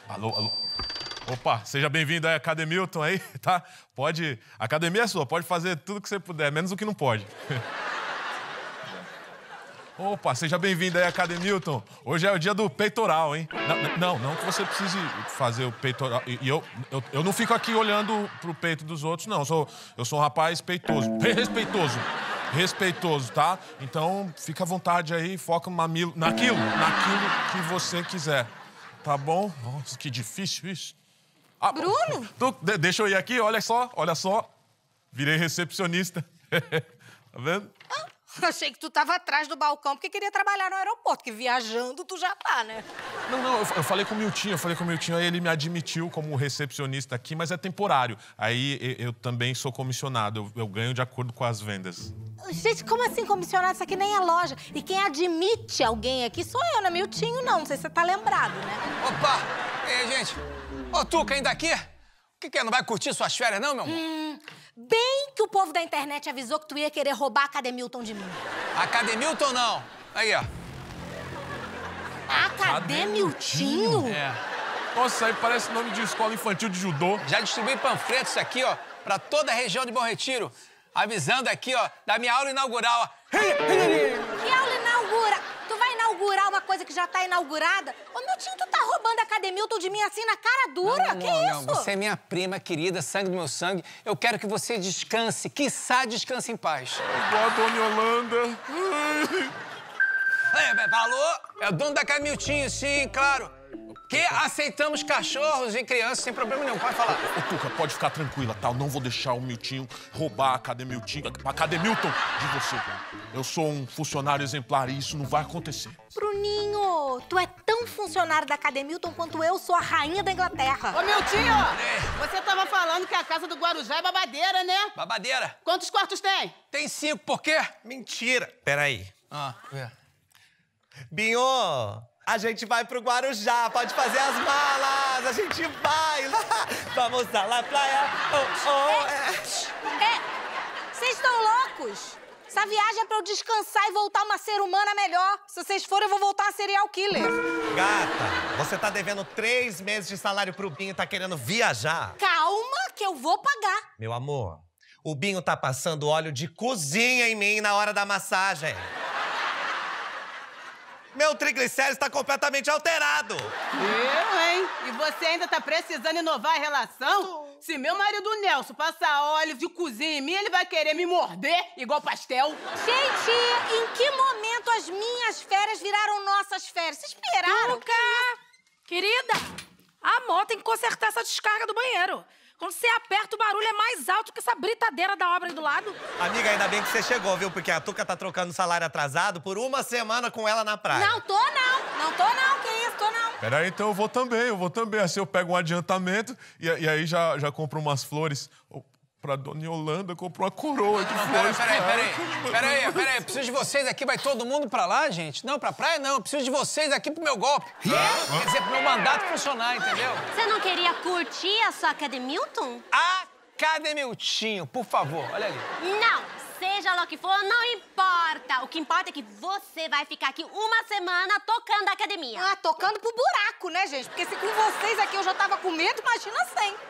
Alô, alô. Opa, seja bem-vindo aí, Academilton aí, tá? Pode... A academia é sua, pode fazer tudo que você puder, menos o que não pode. Opa, seja bem-vindo aí, Academilton. Hoje é o dia do peitoral, hein? Não que você precise fazer o peitoral. E eu não fico aqui olhando pro peito dos outros, não. Eu sou um rapaz peitoso. Respeitoso, tá? Então, fica à vontade aí, foca no mamilo, naquilo que você quiser. Tá bom? Nossa, que difícil isso. Ah, Bruno? Deixa eu ir aqui, olha só. Virei recepcionista. Tá vendo? Achei que tu tava atrás do balcão porque queria trabalhar no aeroporto, que viajando tu já tá, né? Não, eu falei com o Miltinho, aí ele me admitiu como recepcionista aqui, mas é temporário. Aí eu também sou comissionado, eu ganho de acordo com as vendas. Gente, como assim comissionado? Isso aqui nem é loja. E quem admite alguém aqui sou eu, não é Miltinho, não. Não sei se você tá lembrado, né? Opa! E aí, gente? Ô, Tuca, ainda aqui? O que é? Não vai curtir suas férias, não, meu amor? Bem que o povo da internet avisou que tu ia querer roubar a Academilton de mim. Academilton, não. Aí, ó. Academiltinho? É. Nossa, isso aí parece nome de escola infantil de judô. Já distribuí panfletos aqui, ó, pra toda a região de Bom Retiro. Avisando aqui, ó, da minha aula inaugural, ó. Que aula inaugura? Tu vai inaugurar uma coisa que já tá inaugurada? Ô, Miltinho, tu tá roubando a Academilton de mim assim na cara dura? Que isso? Não, você é minha prima querida, sangue do meu sangue. Eu quero que você descanse, quiçá descanse em paz. Igual a Dona Yolanda. Falou? É o dono da Camiltinho, sim, claro. Que aceitamos cachorros e crianças sem problema nenhum, pode falar. Ô, Tuca, pode ficar tranquila, tá? Eu não vou deixar o Miltinho roubar a Academilton de você. Eu sou um funcionário exemplar e isso não vai acontecer. Bruninho, tu é tão funcionário da Academilton quanto eu sou a rainha da Inglaterra. Ô, Miltinho, você tava falando que a casa do Guarujá é babadeira, né? Babadeira? Quantos quartos tem? Tem 5, por quê? Mentira! Peraí. É. Binho, a gente vai pro Guarujá, pode fazer as malas, a gente vai lá. Vamos lá na praia. Vocês estão loucos? Essa viagem é pra eu descansar e voltar uma ser humana melhor. Se vocês forem, eu vou voltar a serial killer. Gata, você tá devendo 3 meses de salário pro Binho e tá querendo viajar. Calma, que eu vou pagar. Meu amor, o Binho tá passando óleo de cozinha em mim na hora da massagem. Meu triglicérides tá completamente alterado. Eu, hein? E você ainda tá precisando inovar a relação? Se meu marido Nelson passar óleo de cozinha em mim, ele vai querer me morder igual pastel. Gente, em que momento as minhas férias viraram nossas férias? Vocês esperaram? Tuca! Querida, amor, tem que consertar essa descarga do banheiro. Quando você aperta, o barulho é mais alto que essa britadeira da obra aí do lado. Amiga, ainda bem que você chegou, viu? Porque a Tuca tá trocando salário atrasado por 1 semana com ela na praia. Não tô não. Que isso, tô não. Peraí, então eu vou também. Assim eu pego um adiantamento e aí já compro umas flores. Pra Dona Yolanda, compro uma coroa de flores. Peraí. Preciso de vocês aqui, vai todo mundo pra lá, gente? Não, pra praia não. Preciso de vocês aqui pro meu golpe. Quer dizer, pro meu mandato funcionar, entendeu? Você não queria curtir a sua Academilton? Academiltinho, por favor, olha ali. Não! Seja lá o que for, não importa. O que importa é que você vai ficar aqui 1 semana tocando a academia. Tocando pro buraco, né, gente? Porque se com vocês aqui eu já tava com medo, imagina sem.